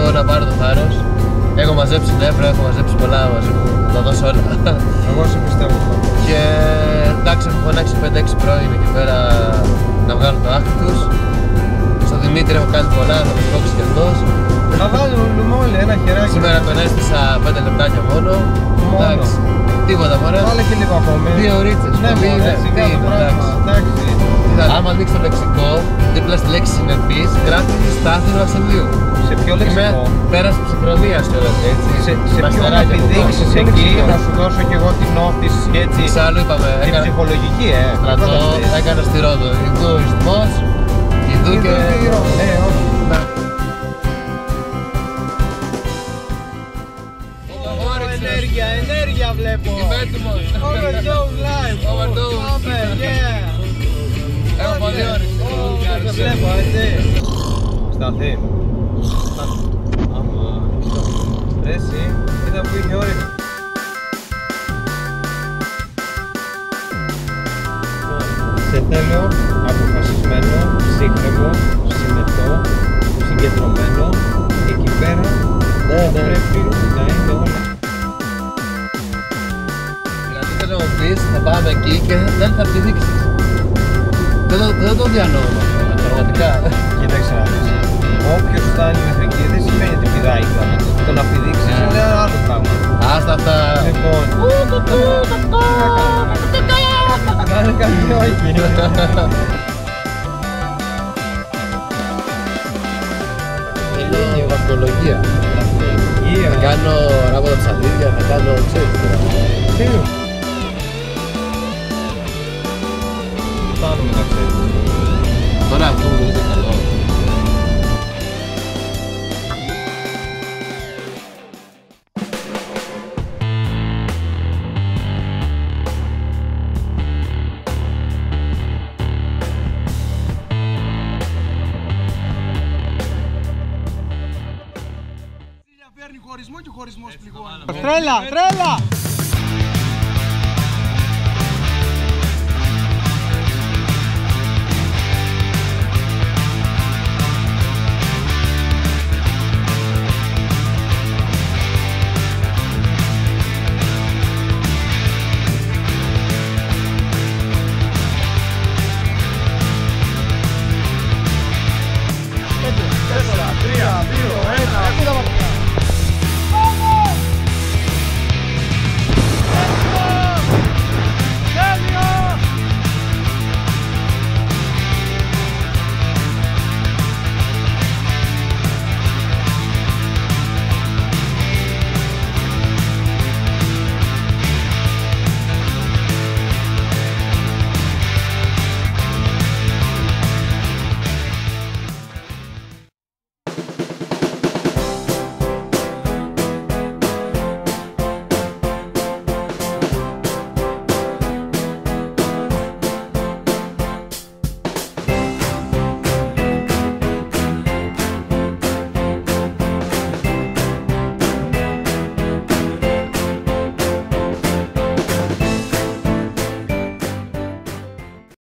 εγώ να πάρω το θάρρος. Έχω μαζέψει νεύρα, έχω μαζέψει πολλά μαζί μου, θα τα δώσω όλα. Εγώ σε πιστεύω. Και εντάξει, έχω φωνάξει 5-6 πρώην εκεί πέρα να βγάλουν το άκρη τους. Στο Δημήτρη έχω κάνει πολλά, θα τους κόψει κι αυτός. Θα βάλουμε όλοι ένα χεράκι. Σήμερα τον έστησα 5 λεπτάκια μόνο. Εντάξει, τίποτα μωρέ. Βάλε και λίγο ακόμη. 2 ωρίτσες. Ναι, μωρέ, σιγά το πράγμα. Εντάξει. Άμα ανοίξει το λεξικό, δίπλα στη λέξη συνεπής, γράφει στάθερο ασθενείου. Σε ποιο λεξικό? Πέρασε ψυχρονίας κιόλας, έτσι. Σε ποιο να επιδείξεις εκεί, θα σου δώσω κι εγώ την όφτιση έτσι. Εξάλλου είπαμε, την ψυχολογική, στρατό, έκανα στη Ρόδο. Ιδού ο ισθμός, ιδού και... Ναι, όχι. Ενέργεια, ενέργεια βλέπω. Είμαι έτοιμος. Overdose live. Overdose. Πάμε, yeah. Έχω πολύ όρεξη. Το βλέπω, έτσι. Σταθεί. Άμα, ρε εσύ, κοίτα που είχε όρεξη. Σε θέλω αποφασισμένο, σύγχρονο, συνετό, συγκεντρωμένο. Εκεί πέρα πρέπει να είναι όλα. Δηλαδή θέλω να μου πεις, θα πάμε εκεί και δεν θα πηδήξεις. Δεν το διανοώ πραγματικά. Κοίταξε να δεις. Όποιος φτάνει μέχρι εκεί δεν σημαίνει ότι πηδάει κιόλας. Το να πηδήξεις είναι ένα άλλο πράγμα. Άστα αυτά. Λοιπόν, να είναι κάτι όχι. Θέλω βαθμολογία. Υγεία. Θα κάνω ράβοντα ψαλίδια, θα κάνω ξέρεις τώρα. Τι. Φτάνουμε να ξέρεις. Τώρα αυτό μου δίνεται καλό. Φέρνει χωρισμό και χωρισμός πληγώνει. Τρέλα, τρέλα!